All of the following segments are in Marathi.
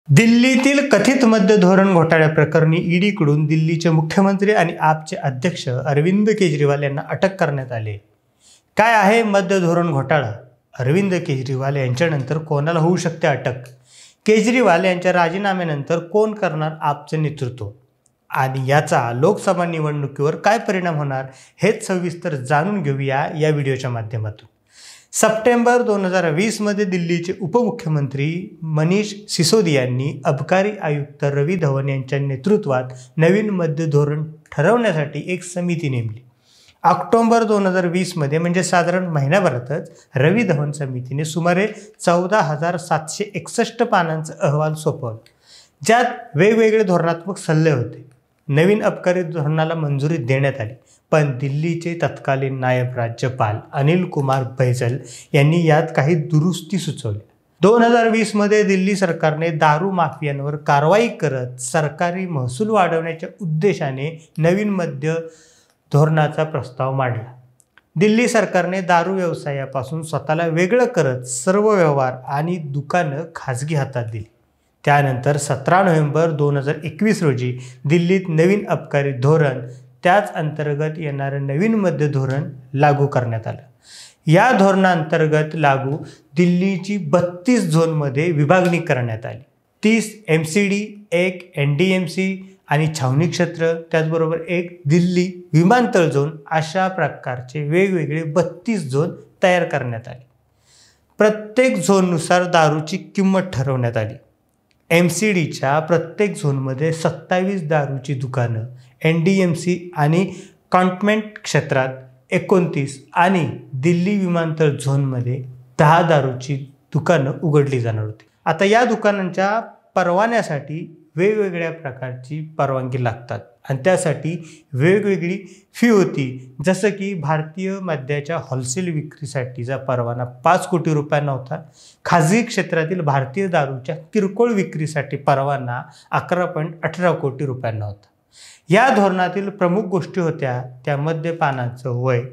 दिल्लीतील कथित मद्य धोरण घोटाळ्याप्रकरणी ईडीकडून दिल्लीचे मुख्यमंत्री आणि आपचे अध्यक्ष अरविंद केजरीवाल यांना अटक करण्यात आली. काय आहे मद्य धोरण घोटाळा? अरविंद केजरीवाल यांच्यानंतर कोणाला होऊ शकते अटक? केजरीवाल यांच्या राजीनाम्यानंतर कोण करणार आपचं नेतृत्व? आणि याचा लोकसभा निवडणुकीवर काय परिणाम होणार हेच सविस्तर जाणून घेऊया या व्हिडिओच्या माध्यमातून. सप्टेंबर 2020 मध्ये दिल्लीचे उपमुख्यमंत्री मनीष सिसोदिया यांनी अबकारी आयुक्त रवी धवन यांच्या नेतृत्वात नवीन मद्य धोरण ठरवण्यासाठी एक समिती नेमली. ऑक्टोबर 2020 मध्ये म्हणजे साधारण महिन्याभरातच रवी धवन समितीने सुमारे 14,761 पानांचा अहवाल सोपवला, ज्यात वेगवेगळे धोरणात्मक सल्ले होते. नवीन अबकारी धोरणाला मंजुरी देण्यात आली, पण दिल्लीचे तत्कालीन नायब राज्यपाल अनिल कुमार बैजल यांनी यात काही दुरुस्ती सुचवल्या. 2020 मध्ये दिल्ली सरकारने दारू माफियांवर कारवाई करत सरकारी महसूल वाढवण्याच्या उद्देशाने नवीन मद्य धोरणाचा प्रस्ताव मांडला. दिल्ली सरकारने दारू व्यवसायापासून स्वतःला वेगळं करत सर्व व्यवहार आणि दुकानं खाजगी हातात दिली. त्यानंतर 17 नोव्हेंबर 2021 रोजी दिल्लीत नवीन अबकारी धोरण, त्याच अंतर्गत येणारं नवीन मद्य धोरण लागू करण्यात आलं. या धोरणांतर्गत लागू दिल्लीची 32 झोनमध्ये विभागणी करण्यात आली. 30 MCD, 1 NDMC आणि छावणी क्षेत्र, त्याचबरोबर एक दिल्ली विमानतळ झोन, अशा प्रकारचे वेगवेगळे 32 झोन तयार करण्यात आले. प्रत्येक झोननुसार दारूची किंमत ठरवण्यात आली. MCDच्या प्रत्येक झोनमध्ये 27 दारूची दुकानं, NDMC आणि कॉन्टमेंट क्षेत्रात 29 आणि दिल्ली विमानतळ झोनमध्ये 10 दारूची दुकानं उघडली जाणार होती. आता या दुकानांच्या परवान्यासाठी वेगवेगळ्या प्रकारची परवानगी लागतात आणि त्यासाठी वेगवेगळी फी होती. जसं की भारतीय मद्याच्या होलसेल विक्रीसाठीचा परवाना 5 कोटी रुपयांना होता. खाजगी क्षेत्रातील भारतीय दारूच्या किरकोळ विक्रीसाठी परवाना 11.18 कोटी रुपयांना होता. या धोरणातील प्रमुख गोष्टी होत्या त्या मद्यपानाचं वय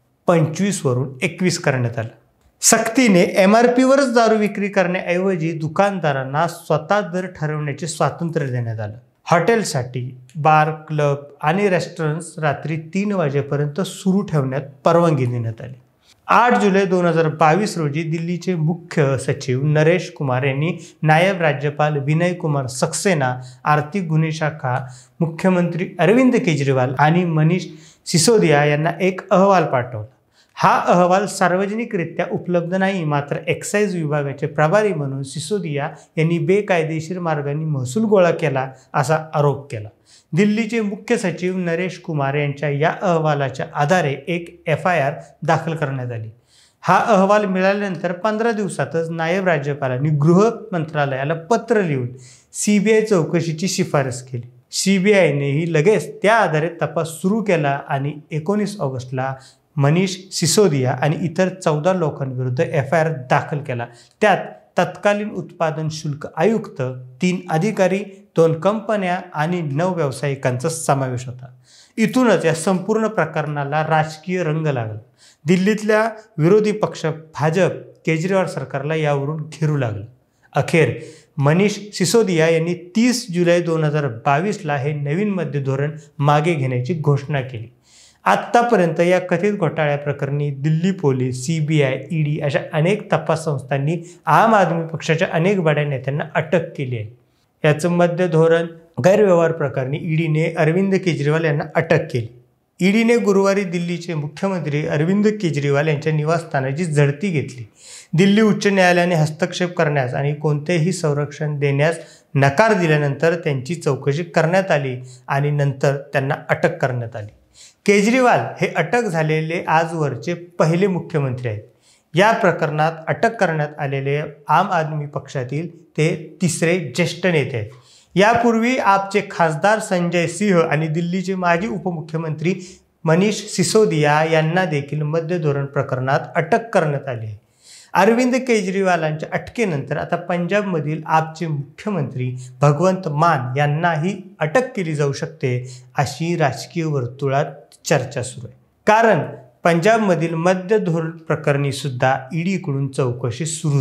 25 वरून 21 करण्यात आलं. सक्तीने MRPवरच दारू विक्री करण्याऐवजी दुकानदारांना स्वतः दर ठरवण्याचे स्वातंत्र्य देण्यात आलं. हॉटेलसाठी बार, क्लब आणि रेस्टॉरंट्स रात्री 3 वाजेपर्यंत सुरू ठेवण्यात परवानगी देण्यात आली. 8 जुलै 2022 रोजी दिल्लीचे मुख्य सचिव नरेश कुमार यांनी नायब राज्यपाल विनय कुमार सक्सेना, आर्थिक गुन्हे शाखा, मुख्यमंत्री अरविंद केजरीवाल आणि मनीष सिसोदिया यांना एक अहवाल पाठवला. हा अहवाल सार्वजनिकरित्या उपलब्ध नाही, मात्र एक्साईज विभागाचे प्रभारी म्हणून सिसोदिया यांनी बेकायदेशीर मार्गाने महसूल गोळा केला असा आरोप केला. दिल्लीचे मुख्य सचिव नरेश कुमार यांच्या या अहवालाच्या आधारे एक FIR दाखल करण्यात आली. हा अहवाल मिळाल्यानंतर 15 दिवसातच नायब राज्यपालांनी गृह मंत्रालयाला पत्र लिहून CBI चौकशीची शिफारस केली. CBIनेही लगेच त्या आधारे तपास सुरू केला आणि 19 ऑगस्टला मनीष सिसोदिया आणि इतर 14 लोकांविरुद्ध FIR दाखल केला. त्यात तत्कालीन उत्पादन शुल्क आयुक्त, 3 अधिकारी, 2 कंपन्या आणि 9 व्यावसायिकांचा समावेश होता. इथूनच या संपूर्ण प्रकरणाला राजकीय रंग लागला. दिल्लीतल्या विरोधी पक्ष भाजप केजरीवाल सरकारला यावरून घेरू लागलं. अखेर मनीष सिसोदिया यांनी 30 जुलै 2022ला हे नवीन मद्य धोरण मागे घेण्याची घोषणा केली. आत्तापर्यंत या कथित घोटाळ्याप्रकरणी दिल्ली पोलीस, CBI, ED अशा अनेक तपास संस्थांनी आम आदमी पक्षाच्या अनेक बड्या नेत्यांना अटक केली आहे. याचं मद्य धोरण गैरव्यवहार प्रकरणी EDने अरविंद केजरीवाल यांना अटक केली. EDने गुरुवारी दिल्लीचे मुख्यमंत्री अरविंद केजरीवाल यांच्या निवासस्थानाची झडती घेतली. दिल्ली उच्च न्यायालयाने हस्तक्षेप करण्यास आणि कोणतेही संरक्षण देण्यास नकार दिल्यानंतर त्यांची चौकशी करण्यात आली आणि नंतर त्यांना अटक करण्यात आली. केजरीवाल हे अटक झालेले आजवरचे पहिले मुख्यमंत्री आहेत. या प्रकरणात अटक करण्यात आलेले आम आदमी पक्षातील ते 3रे ज्येष्ठ नेते आहेत. यापूर्वी आपचे खासदार संजय सिंह आणि दिल्लीचे माजी उपमुख्यमंत्री मनीष सिसोदिया यांना देखील मद्य धोरण प्रकरणात अटक करण्यात आली आहे. अरविंद केजरीवालांच्या अटकेनंतर आता पंजाबमधील आपचे मुख्यमंत्री भगवंत मान यांनाही अटक केली जाऊ शकते अशी राजकीय वर्तुळात चर्चा सुरू आहे. कारण पंजाबमधील मद्य धोरण प्रकरणी सुद्धा ईडीकडून चौकशी सुरू झाली.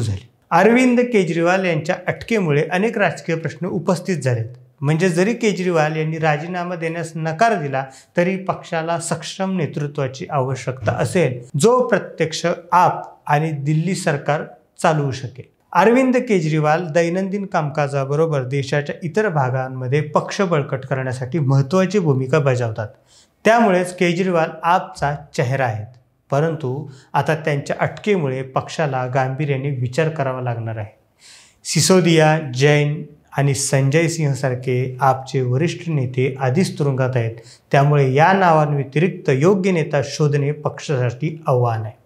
अरविंद केजरीवाल यांच्या अटकेमुळे अनेक राजकीय प्रश्न उपस्थित झालेत. म्हणजे जरी केजरीवाल यांनी राजीनामा देण्यास नकार दिला तरी पक्षाला सक्षम नेतृत्वाची आवश्यकता असेल, जो प्रत्यक्ष आप आणि दिल्ली सरकार चालवू शकेल. अरविंद केजरीवाल दैनंदिन कामकाजाबरोबर देशाच्या इतर भागांमध्ये पक्ष बळकट करण्यासाठी महत्त्वाची भूमिका बजावतात. त्यामुळेच केजरीवाल आपचा चेहरा आहेत. परंतु आता त्यांच्या अटकेमुळे पक्षाला गांभीर्याने विचार करावा लागणार आहे. सिसोदिया, जैन आणि संजय सिंह सारखे आपचे वरिष्ठ नेते आधीच तुरुंगात आहेत. त्यामुळे या नावांव्यतिरिक्त योग्य नेता शोधणे पक्षासाठी आव्हान आहे.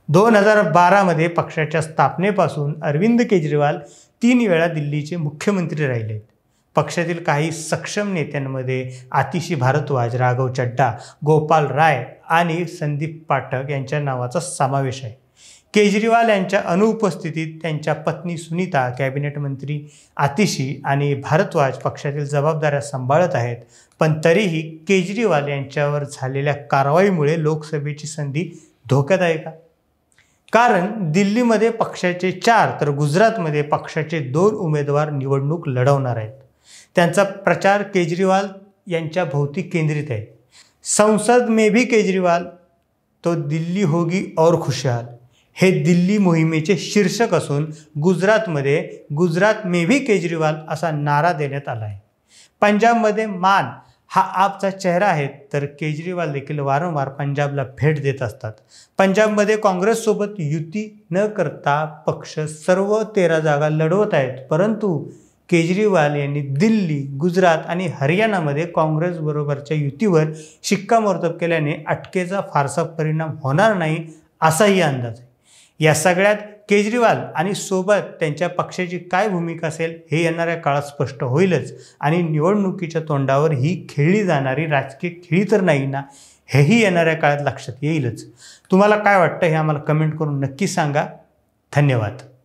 2012 पक्षाच्या स्थापनेपासून अरविंद केजरीवाल 3 वेळा दिल्लीचे मुख्यमंत्री राहिले आहेत. पक्षातील काही सक्षम नेत्यांमध्ये आतिशी भारद्वाज, राघव चड्ढा, गोपाल राय आणि संदीप पाठक यांच्या नावाचा समावेश आहे. केजरीवाल यांच्या अनुपस्थितीत त्यांच्या पत्नी सुनीता कॅबिनेट मंत्री आतिशी आणि भारद्वाज पक्षातील जबाबदाऱ्या सांभाळत आहेत. पण तरीही केजरीवाल यांच्यावर झालेल्या कारवाईमुळे लोकसभेची संधी धोक्यात आहे का? कारण दिल्लीमध्ये पक्षाचे 4 तर गुजरातमध्ये पक्षाचे 2 उमेदवार निवडणूक लढवणार आहेत. त्यांचा प्रचार केजरीवाल यांच्या भोवती केंद्रित आहे. संसद में भी केजरीवाल तो दिल्ली होगी और खुशहाल हे दिल्ली मोहिमेचे शीर्षक असून गुजरातमध्ये गुजरात में भी केजरीवाल असा नारा देण्यात आला आहे. पंजाबमध्ये मान हा आपचा चेहरा आहे, तर केजरीवाल देखील वारंवार पंजाबला भेट देत असतात. पंजाबमध्ये काँग्रेससोबत युती न करता पक्ष सर्व 13 जागा लढवत आहेत. परंतु केजरीवाल यांनी दिल्ली, गुजरात आणि हरियाणामध्ये काँग्रेसबरोबरच्या युतीवर शिक्कामोर्तब केल्याने अटकेचा फारसा परिणाम होणार नाही असाही अंदाज आहे. या सगळ्यात केजरीवाल आणि सोबत त्यांच्या पक्षाची काय भूमिका असेल हे येणाऱ्या काळात स्पष्ट होईलच. आणि निवडणुकीच्या तोंडावर ही खेळली जाणारी राजकीय खेळी तर नाही ना, हेही येणाऱ्या काळात लक्षात येईलच. तुम्हाला काय वाटतं हे आम्हाला कमेंट करून नक्की सांगा. धन्यवाद.